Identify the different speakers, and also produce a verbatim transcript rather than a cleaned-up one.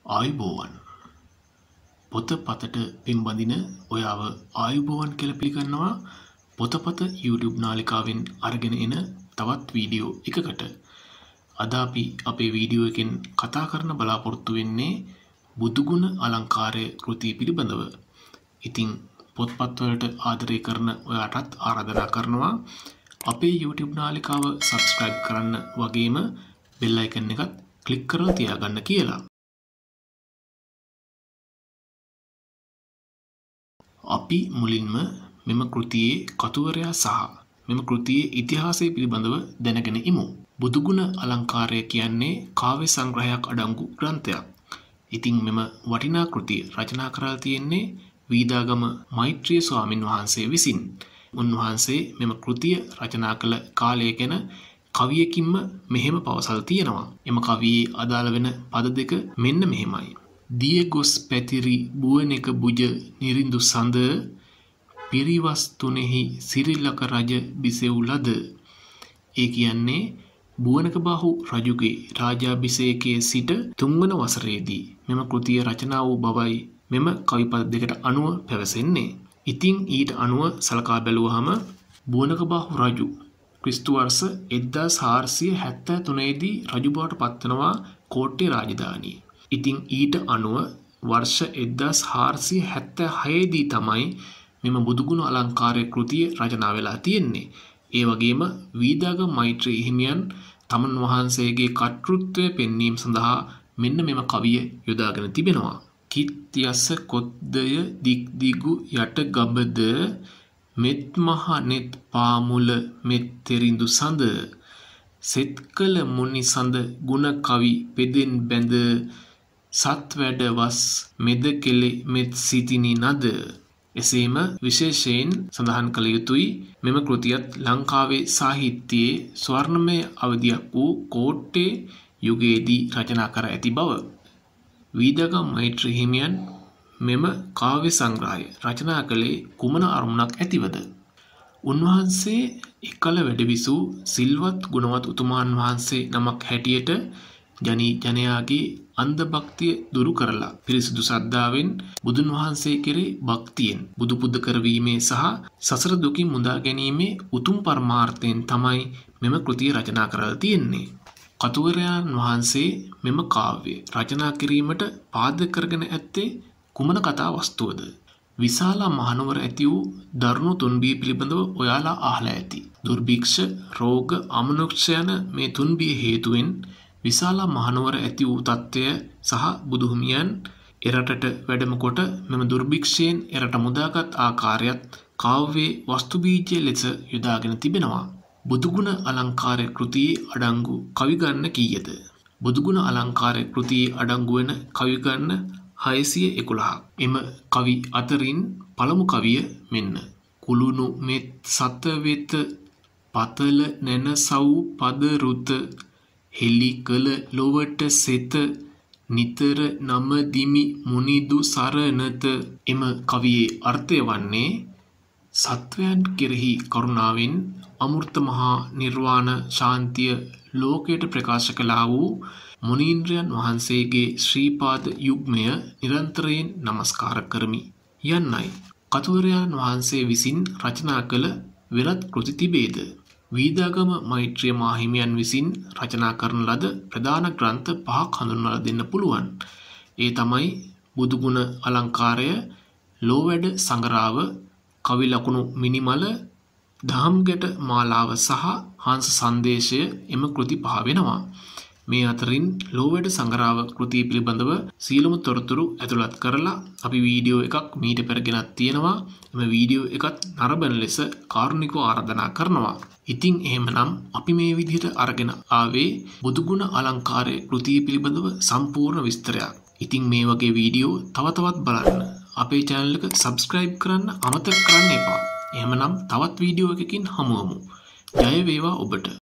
Speaker 1: ආයුබෝවන් පොතපතට පින්බඳින ඔයාව ආයුබෝවන් කියලා පිළිගන්නවා පොතපත YouTube නාලිකාවෙන් අරගෙන එන තවත් වීඩියෝ එකකට. අද අපි අපේ වීඩියෝ එකෙන් කතා කරන්න බලාපොරොත්තු වෙන්නේ බුදුගුණ අලංකාරය කෘතිය පිළිබඳව. ඉතින් පොත්පත් වලට ආදරය කරන ඔයාටත් ආරාධනා කරනවා අපේ YouTube නාලිකාව subscribe කරන්න වගේම bell icon එකත් click කරලා තියාගන්න කියලා. අපි මුලින්ම මෙම කෘතියේ කතුවරයා සහ මෙම කෘතියේ ඉතිහාසය පිළිබඳව දැනගෙන ඉමු. බුදුගුණ අලංකාරය කියන්නේ කාව්‍ය සංග්‍රහයක් අඩංගු ග්‍රන්ථයක්. ඉතින් මෙම වටිනා කෘතිය රචනා කරලා තියෙන්නේ වීදාගම මෛත්‍රී ස්වාමින් වහන්සේ විසින්. උන්වහන්සේ මෙම කෘතිය රචනා කළ කාලය ගැන කවියකින්ම මෙහෙම පවසල් තියෙනවා. එම කවියේ අදාළ වෙන පද දෙක මෙන්න මෙහෙමයි. දිය ගොස් පැතිරි බුවනෙක බුජ නිරිඳු සඳ පිරිවස් තුනෙහි සිරිලක රජ බිසෙව් ලද. ඒ කියන්නේ බුවනක බාහු රජුගේ රාජාභිෂේකයේ සිට තුන්වන වසරේදී මෙම කෘතිය රචනා වූ බවයි මෙම කවිපද දෙකට අනුව පැවසෙන්නේ. ඉතින් ඊට අනුව සලකා බැලුවහම බුවනක බාහු රජු ක්‍රිස්තු වර්ෂ එක්දාස් හාරසිය හැත්තෑ තුනේ දී රජු බවට පත්වනවා කෝට්ටේ රාජධානිය. ඉතින් ඊට අනුව වර්ෂ එක්දාස් හාරසිය හැත්තෑ හය දී තමයි මෙම බුදුගුණ අලංකාරය කෘතිය රචනා වෙලා තියෙන්නේ. ඒ වගේම වීදාගම මෛත්‍රී හිමියන් තමන් වහන්සේගේ කර්තෘත්වය පෙන්වීම සඳහා මෙන්න මෙම කවිය යොදාගෙන තිබෙනවා. කිත් යස කොද්දය දික් දිගු යට ගබද මෙත් මහ නෙත් පාමුල මෙත් තෙරිඳු සඳ සෙත් කළ මුනි සඳ ගුණ කවි පෙදෙන් බැඳ සත් වැඩ වස් මෙද කෙලෙ මෙත් සිතිනි නද. එසේම විශේෂයෙන් සඳහන් කළ යුතුයි මෙම කෘතියත් ලංකාවේ සාහිත්‍යයේ ස්වර්ණමය අවධියක් වූ කෝට්ටේ යුගයේදී රචනා කර ඇති බව. වීදාගම මෛත්‍රී හිමියන් මෙම කාව්‍ය සංග්‍රහය රචනා කළේ කුමන අරමුණක් ඇතිවද? උන්වහන්සේ එකල වැඩවිසූ සිල්වත් ගුණවත් උතුමාන් වහන්සේ නමක් හැටියට ජනී ජනයාගේ අන්ධ භක්තිය දුරු කරලා පිරිසිදු ශ්‍රද්ධාවෙන් බුදුන් වහන්සේ කෙරේ භක්තියෙන් බුදු පුද කරවීමේ සහ සසර දුකින් මුදා ගැනීමේ උතුම් පරමාර්ථයෙන් තමයි මෙම කෘතිය රචනා කරලා තියෙන්නේ. කතුවරයන් වහන්සේ මෙම කාව්‍ය රචනා කිරීමට පාදක කරගෙන ඇත්තේ කුමන කතා වස්තුවද? විශාල මහනුවර ඇති වූ දරුණු තුන්බිය පිළිබඳව ඔයාලා අහලා ඇති. දුර්භික්ෂ, රෝග, අමනුෂ්‍ය යන මේ තුන්බිය හේතුවෙන් විශාල මහනුවර ඇති වූ තත්ත්වය සහ බුදුහිමියන් එරටට වැඩම කොට මෙම දුර්භික්ෂයෙන් එරට මුදාගත් ආකාරයත් කාව්‍යයේ වස්තු බීජය ලෙස යොදාගෙන තිබෙනවා. බුදුගුණ අලංකාරය කෘතියේ අඩංගු කවි ගණන කීයද? බුදුගුණ අලංකාරය කෘතියේ අඩංගු වෙන කවි ගණන හයසිය එකොළහක්. එම කවි අතරින් පළමු කවිය මෙන්න. කුළුණු මෙත් සත වෙත පතල නැන සව් පද රුත හෙලි කළ ලොවට සෙත නිතර නම දිමි මුනිදු සරණත. එම කවියේ අර්ථය වන්නේ සත්වයන් කෙරෙහි කරුණාවෙන් අමෘත මහා නිර්වාණ ශාන්තිය ලෝකයට ප්‍රකාශ කළා වූ මුනීන්ද්‍රයන් වහන්සේගේ ශ්‍රීපාද යුග්මය නිරන්තරයෙන් නමස්කාර කරමි යන්නයි. කතුවරයන් වහන්සේ විසින් රචනා කළ වෙනත් කෘති තිබේද? වීදාගම මෛත්‍රී මාහිමියන් විසින් රචනා කරන ලද ප්‍රධාන ග්‍රන්ථ පහක් හඳුන්වලා දෙන්න පුළුවන්. ඒ තමයි බුදුගුණ අලංකාරය, ලෝවැඩ සංගරාව, කවි ලකුණු මිනිමල, දහම් ගැට මාලාව සහ හංස සංදේශය එම කෘති පහ වෙනවා. මේ අතරින් ලෝවැඩ සංගරාව කෘතිය පිළිබඳව සියලුම තොරතුරු ඇතුළත් කරලා අපි වීඩියෝ එකක් මීට පෙර ගෙනත් තියෙනවා. එම වීඩියෝ එකත් නරඹන ලෙස කාරුණිකව ආරාධනා කරනවා. ඉතින් එහෙමනම් අපි මේ විදිහට අරගෙන ආවේ බුදුගුණ අලංකාරය කෘතිය පිළිබඳව සම්පූර්ණ විස්තරයක්. ඉතින් මේ වගේ වීඩියෝ තව තවත් බලන්න අපේ channel එක subscribe කරන්න අමතක කරන්න එපා. එහෙමනම් තවත් වීඩියෝ එකකින් හමුවමු. ජය වේවා ඔබට.